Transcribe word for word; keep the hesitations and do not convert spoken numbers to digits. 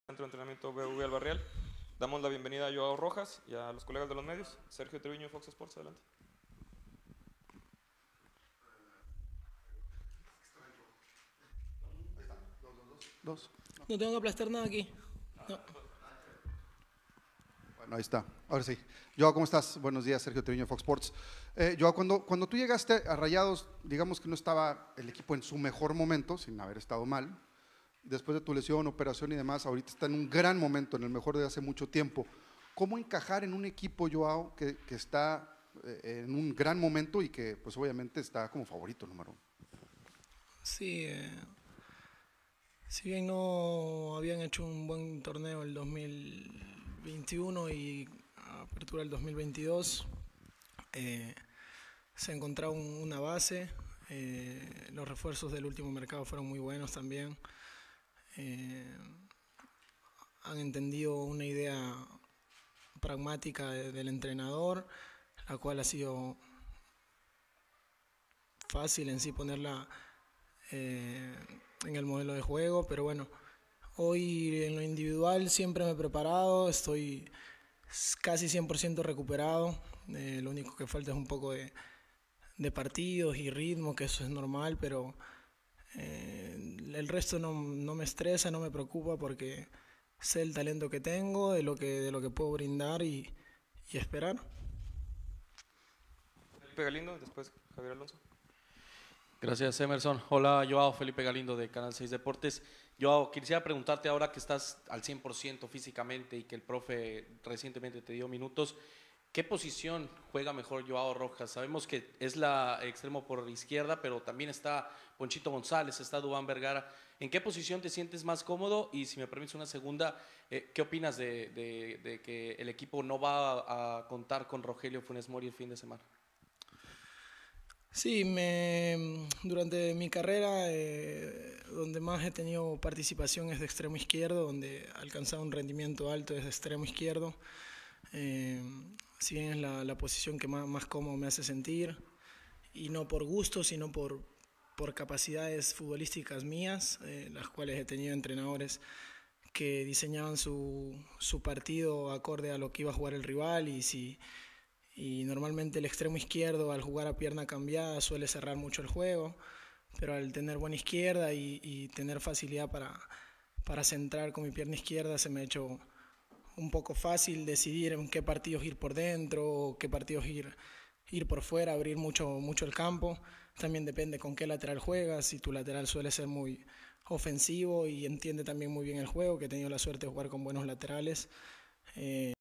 Centro de Entrenamiento B V Albarreal. Damos la bienvenida a Joao Rojas y a los colegas de los medios. Sergio Treviño, Fox Sports, adelante. Dos. No tengo que aplastar nada aquí. No. Bueno, ahí está. Ahora sí. Joao, ¿cómo estás? Buenos días, Sergio Treviño, Fox Sports. Eh, Joao, cuando, cuando tú llegaste a Rayados, digamos que no estaba el equipo en su mejor momento, sin haber estado mal. Después de tu lesión, operación y demás, ahorita está en un gran momento, en el mejor de hace mucho tiempo. ¿Cómo encajar en un equipo, Joao, que, que está eh, en un gran momento y que pues obviamente está como favorito número uno? Sí, eh, si bien no habían hecho un buen torneo el dos mil veintiuno y apertura el dos mil veintidós, eh, se encontraba un, una base. Eh, los refuerzos del último mercado fueron muy buenos también. Eh, han entendido una idea pragmática de, del entrenador, la cual ha sido fácil en sí ponerla eh, en el modelo de juego, pero bueno, hoy en lo individual siempre me he preparado, estoy casi cien por ciento recuperado, eh, lo único que falta es un poco de, de partidos y ritmo, que eso es normal, pero eh, el resto no, no me estresa, no me preocupa porque sé el talento que tengo, de lo que, de lo que puedo brindar y, y esperar. Felipe Galindo, después Javier Alonso. Gracias, Emerson. Hola, Joao, Felipe Galindo de Canal seis Deportes. Joao, quisiera preguntarte ahora que estás al cien por ciento físicamente y que el profe recientemente te dio minutos, ¿qué posición juega mejor Joao Rojas? Sabemos que es la extremo por izquierda, pero también está Ponchito González, está Duván Vergara. ¿En qué posición te sientes más cómodo? Y si me permites una segunda, eh, ¿qué opinas de, de, de que el equipo no va a, a contar con Rogelio Funes Mori el fin de semana? Sí, me, durante mi carrera, eh, donde más he tenido participación es de extremo izquierdo, donde he alcanzado un rendimiento alto desde extremo izquierdo. Eh, si bien es la, la posición que más, más cómodo me hace sentir, y no por gusto, sino por, por capacidades futbolísticas mías, eh, las cuales he tenido entrenadores que diseñaban su, su partido acorde a lo que iba a jugar el rival y si... y normalmente el extremo izquierdo al jugar a pierna cambiada suele cerrar mucho el juego, pero al tener buena izquierda y, y tener facilidad para, para centrar con mi pierna izquierda se me ha hecho un poco fácil decidir en qué partidos ir por dentro o qué partidos ir, ir por fuera, abrir mucho, mucho el campo. También depende con qué lateral juegas, si tu lateral suele ser muy ofensivo y entiende también muy bien el juego, que he tenido la suerte de jugar con buenos laterales. Eh,